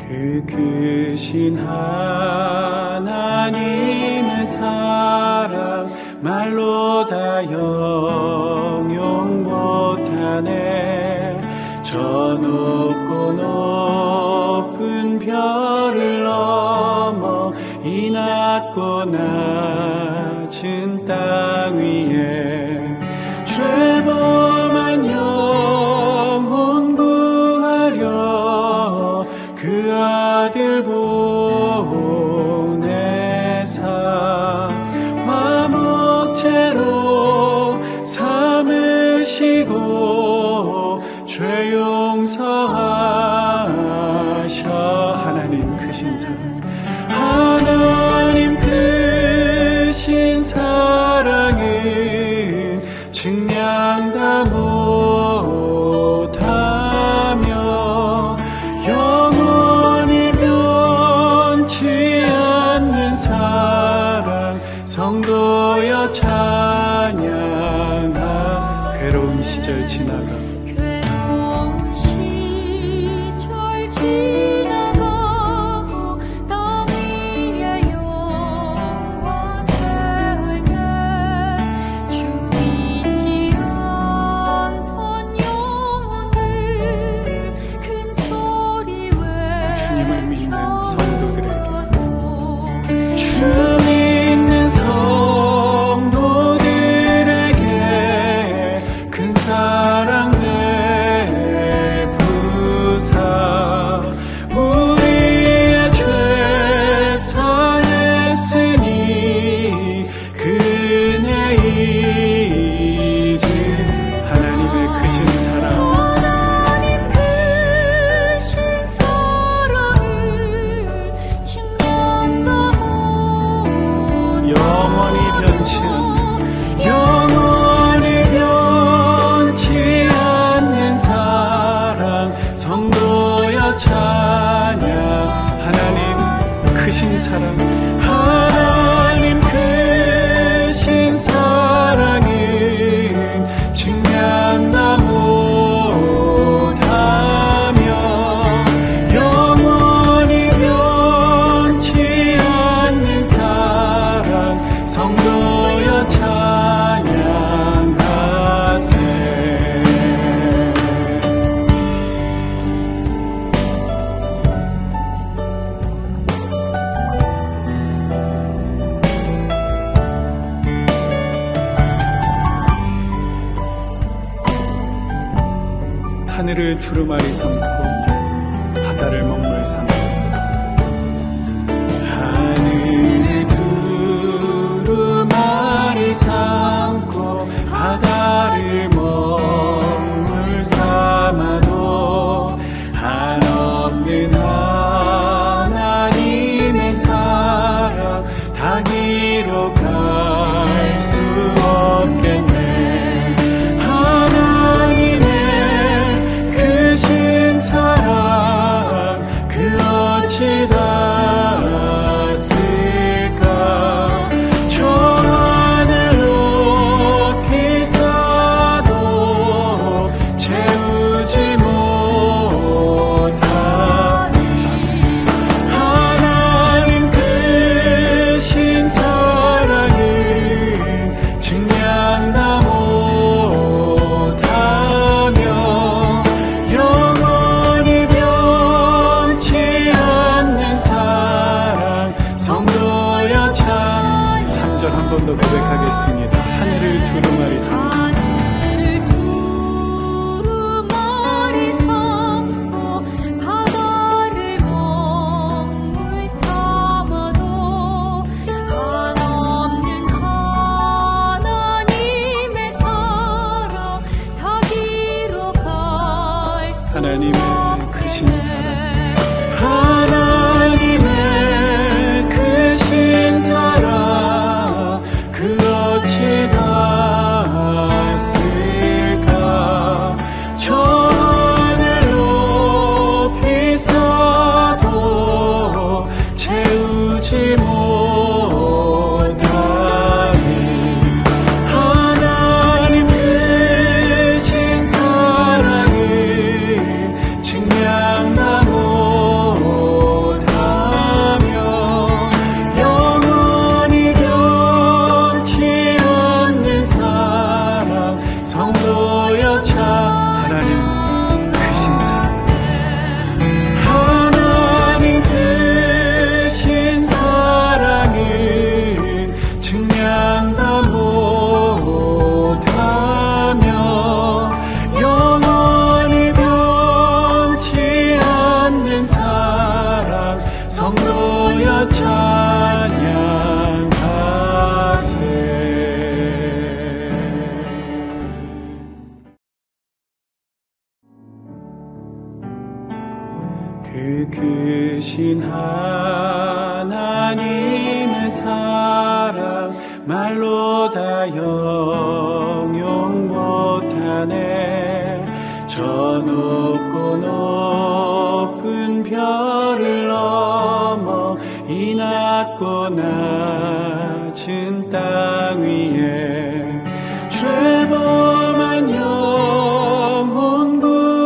그 크신 하나님의 사랑 말로 다 형용 못하네. 저 높고 높은 별을 넘어 이 낮고 낮은 땅 위에 죄범한 영혼 구하려 그 아들 보내사 화목제로 삼으시고 죄 용서하셔. 하나님 크신 사랑, 하나님 크신 사랑은 증량 다 못하며 영원히 변치 않는 사랑 성도여 찬양하. 괴로운 시절 지나가 하늘을 두루마리 삼고 바다를 먹물 삼고 하늘을 두루마리 삼고 바다를 먹물 삼아도 한없는 하나님의 사랑 다 기록할 수 없겠네. 사랑 그 어찌 닿았을까. 저 하늘 높이 쌓아도 채우지 못하니 하나님 크신 사랑을 증량 다 못하며 영원히 변치 않는 사랑 성도여 참. 3절 한 번 더 고백하겠습니다. 하늘을 두루마리 삼고 바다를 먹물 삼아도 한없는 하나님의 사랑 다 기록할 수 하나님의 크신 사랑, 하나님의 크신 사랑 그 어찌 닿았을까. 저 하늘 높이 쌓아도 채우지 못하니 하나님 크신 사랑을 증량 다 그 크신 하나님의 사랑 말로 다 형용 못하네. 저 높고 높은 별을 넘어 이 낮고 낮은 땅 위에 죄범한 영혼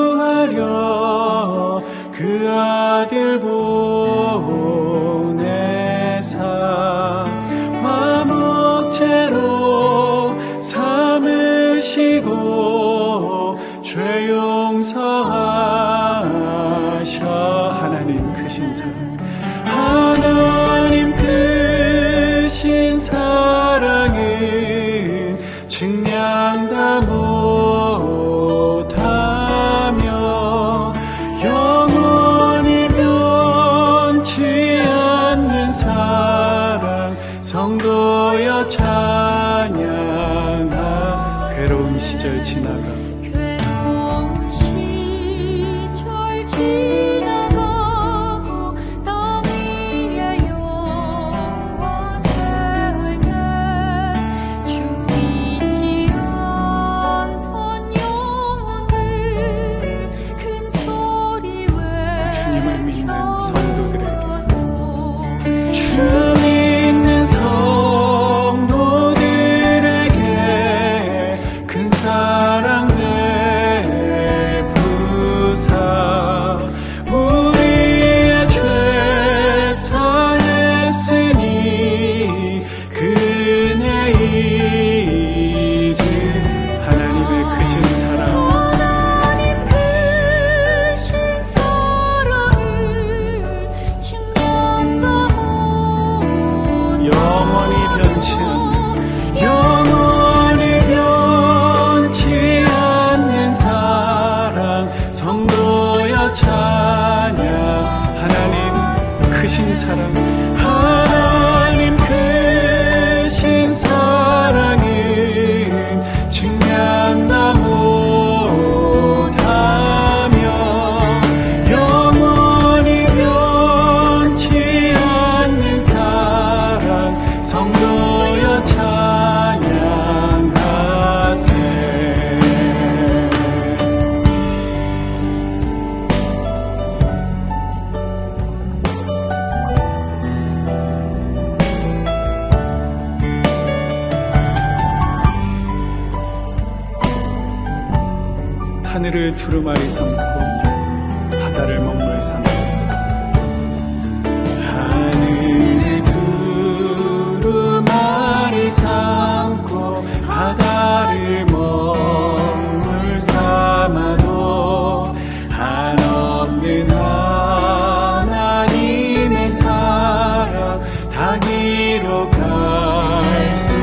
구하려 그 아들 보내사 화목제로 삼으시고 죄 용서하셔. 하나님 크신 사랑, 하나님 크신 사랑은 증량 다 못하며 영원히 변치 않는 사랑 성도여 찬양하. 괴로운 시절 지나가 괴로운 시절 지나가고 땅 위에 영화 세울 때 주 잊지 않던 영혼들 큰 소리 외쳐 주님을 믿는 성도들에게, 주 주 믿는 성도들에게 큰 사랑 베푸사 우리의 죄 사했으니 그 은혜 잊은 하나님의 크신 사랑, 하나님 크신 사랑은 측량도 영원히 변치 않는 사랑 성도여 찬양. 하나님 크신 사랑, 하나님 크신 사랑은 증량 다 못하며 영원히 변치 않는 사랑 성도여 찬양하세. 하늘을 두루마리 삼고 바다를 먹물 삼고, 하늘을 두루마리 삼고 바다를 먹물 삼아도 한없는 하나님의 사랑 다 기록할 수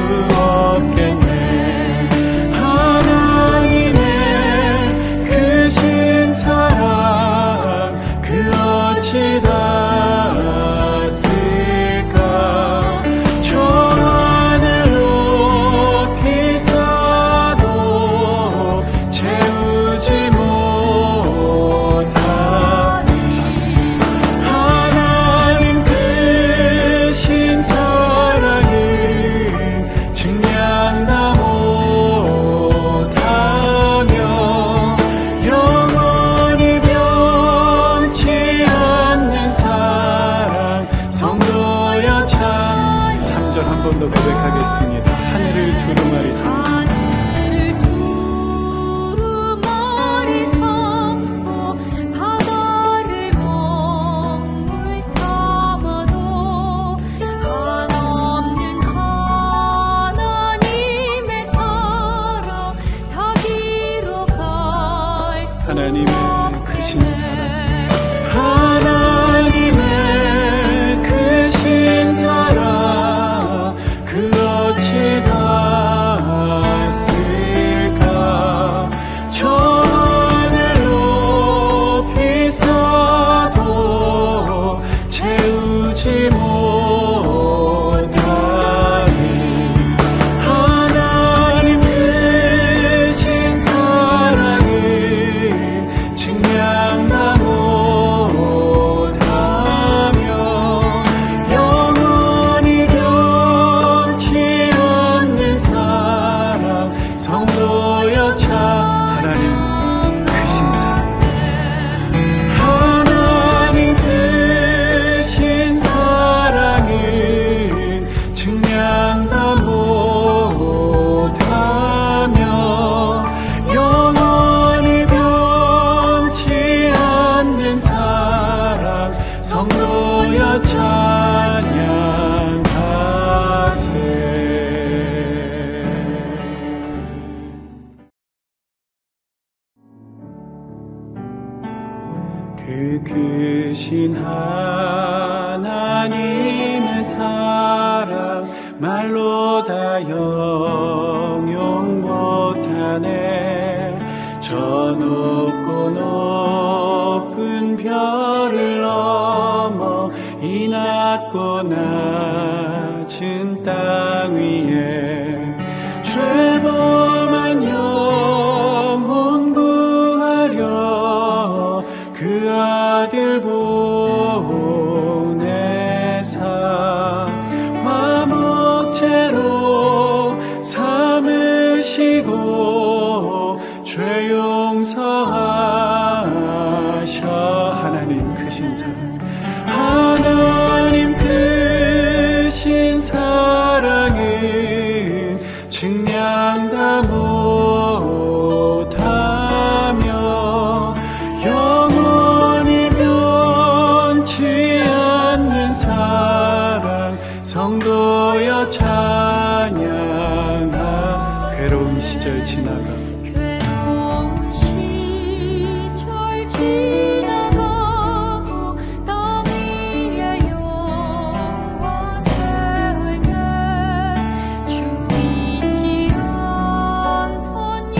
없겠네. 하나님의 크신 사랑 그 어찌 닿았을까. 저 하늘 높이 쌓아도 채우지 못하니 하나님 크신 사랑은 증량 다 못하며 영원히 변치 않는 사랑 성도여 찬. 3절 한 번 더 고백하겠습니다. 하늘을 두루마리 삼고 하늘을 두루마리 삼고 바다를 먹물 삼아도 한없는 하나님의 사랑 다 기록할 수 하나님의 크신 사랑, 없겠네. 하나님의 크신 사랑 그 어찌 닿았을까. 저 하늘 높이 쌓아도 채우지 못하니 하나님 크신 사랑은 증량 다 못하며 그 크신 하나님의 사랑 말로 다 형용 못하네. 저 높고 높은 별을 넘어 이 낮고 낮은 땅 위에 죄범한 영혼 구하려 그 아들 보내사 화목제로 삼으시고 죄 용서하셔. 하나님 크신 사랑, 하나님 크신 사랑은 증량 다 못하며 영원히 변치 않는 사랑 성도여 찬양하. 괴로운 시절 지나가 괴로운 시절 지나가고 땅 위에 영화 세울 때 주 잊지 않던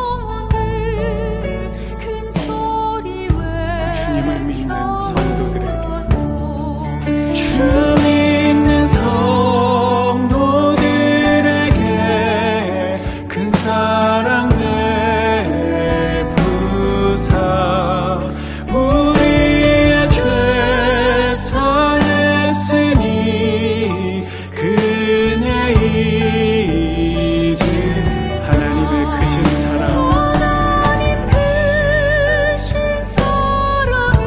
영혼들 큰 소리 주님을 믿는 성도들에게, 주 외쳐 믿는 성도들에게 큰 사랑 베푸사 우리의 죄 사했으니 그네 이제 하나님의 크신 사랑, 하나님 크신 사랑을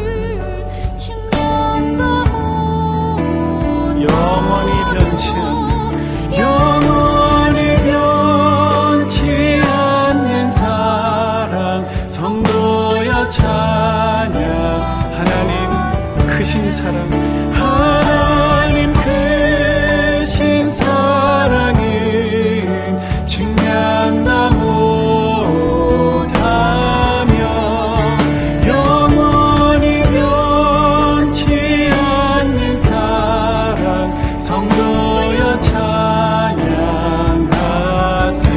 측량도 영원히 변치 않는 사랑 성도여 찬양. 하나님 크신 사랑, 하나님 크신 사랑은 증량 다 못하며 영원히 변치 않는 사랑 성도여 찬양하세.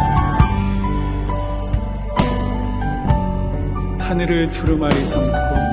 하늘을 두루마리 삼고